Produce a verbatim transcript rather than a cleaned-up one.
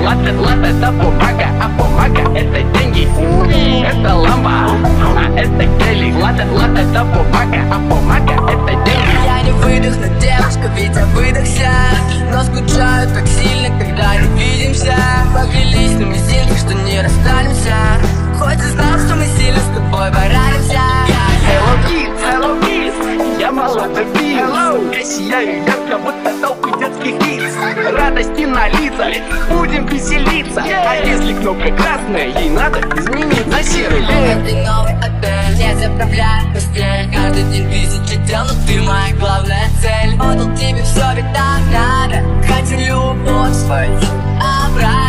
Лад, лад это бумага, а бумага это деньги. Это ламба, а это гелик. Лад, лад это бумага, а бумага это деньги. Я не выдохну, девушка, ведь я выдохся, но скучаю так сильно, когда не видимся. Поклялись на мизинцах, что не расстанемся, хоть и знал, что мы сильно с тобой поранимся. Hello kids, hello kids, я молодой бит. Я сияю ярко, будто толпы детских лиц. Радости на лицах, будем веселиться. А если кнопка красная, ей надо измениться. Серый лев. Ты новый отель, я заправляю постель. Каждый день тысячи дел, но ты моя главная цель. Отдал тебе все, ведь так надо. Хотел любовь свою обратно.